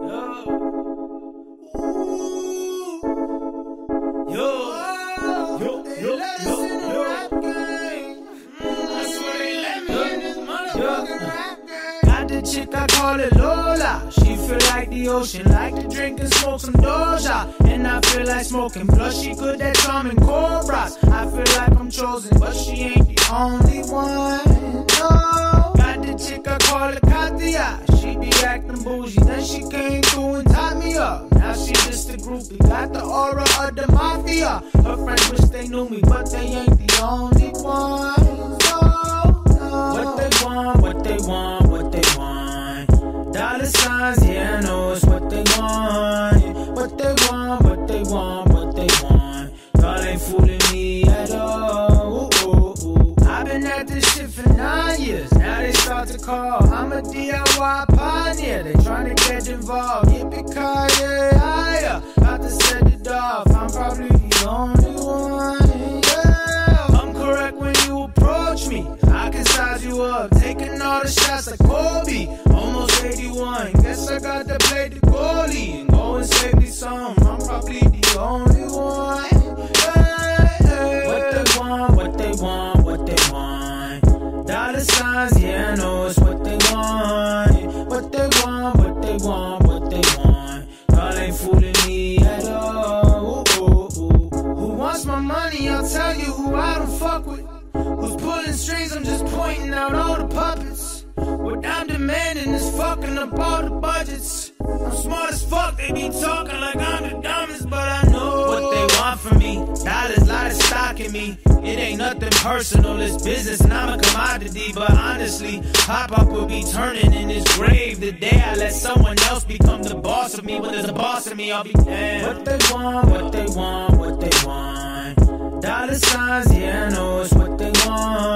Got the chick, I call it Lola. She feel like the ocean, like to drink and smoke some doja. And I feel like smoking, plus she good at charming cobras. I feel like I'm chosen, but she ain't the only one. No. Got the chick, I call it Catia. She be acting bougie, then she came through and tied me up. Now she just a groupie, got the aura of the mafia. Her friends wish they knew me, but they ain't the only ones. No, no. What they want, what they want, what they want. Dollar signs, yeah, I know it's what they want. What they want, what they want, what they want. Y'all ain't fooling me at all. Ooh, ooh, ooh. I've been at this shit for 9 years. Now they start to call. I'm a DIY pioneer. They trying to get involved. Yippee Kiyay, about to set it off. I'm probably the only one. Yeah. I'm correct when you approach me. I can size you up, taking all the shots like Kobe. Almost 81. Guess I got to play the goalie and go and save me some. I'm probably the only one. What they want, what they want, what they want. Dollar signs, yeah, I know it's what they want. What they want, what they want, what they want. Y'all ain't fooling me at all. Ooh, ooh, ooh. Who wants my money? I'll tell you who I don't fuck with. Who's pulling strings? I'm just pointing out all the puppets. What I'm demanding is fucking up all the budgets. I'm smart as fuck, they be talking like I'm the dumbest, but I know what they want from me. Dollars, lot of stock in me. It ain't nothing personal, it's business and I'm a commodity. But honestly, Pop-Up will be turning in his grave the day I let someone else become the boss of me. When there's a boss of me, I'll be damned. What they want, what they want, what they want. Dollar signs, yeah, I know it's what they want.